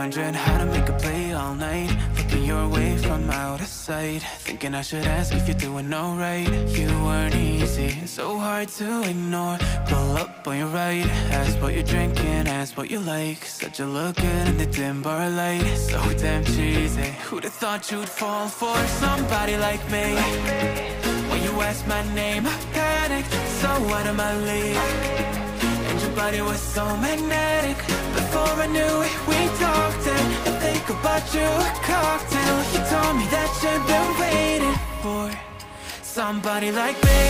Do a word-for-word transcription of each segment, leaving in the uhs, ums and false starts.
wondering how to make a play all night, looking your way from out of sight, thinking I should ask if you're doing alright. You weren't easy, so hard to ignore. Pull up on your right, ask what you're drinking, ask what you like. Said you look good in the dim bar light, so damn cheesy. Who'd have thought you'd fall for somebody like me? When you asked my name, I panicked, so out of my league. And your body was so magnetic. Before I knew it, we talked, and I think about you a cocktail. You told me that you've been waiting for somebody like me.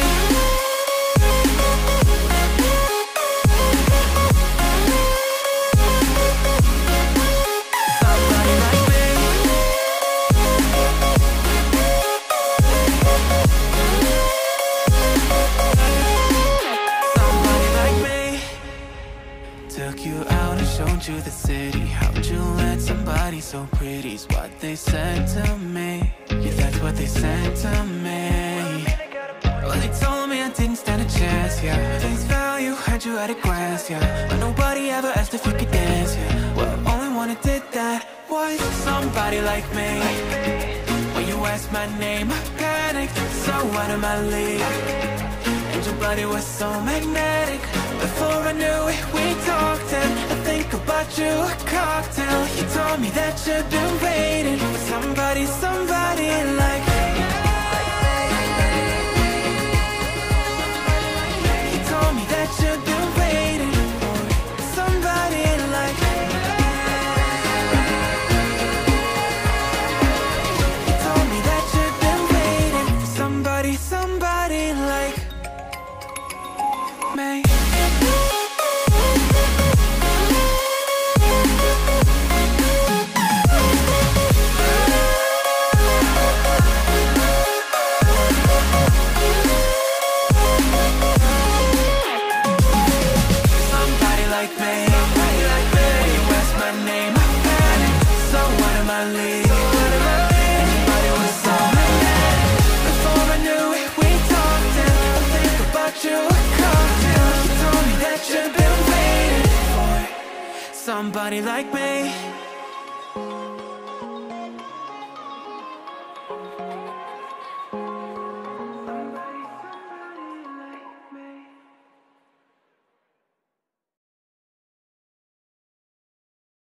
Took you out and showed you the city. How'd you let somebody so pretty's what they said to me? Yeah, that's what they said to me. Well, they told me I didn't stand a chance, yeah. Face value, had you at a glance, yeah. But nobody ever asked if you could dance, yeah. Well, only one who did that was somebody like me. When you asked my name, I panicked, so out of my league. And your body was so magnetic. Before I knew it, we talked, and I think about you a cocktail. You told me that you've been waiting for somebody, somebody like me. You told me that you've been waiting for somebody like me. You told me that you've been waiting for somebody, somebody like me. Somebody like me.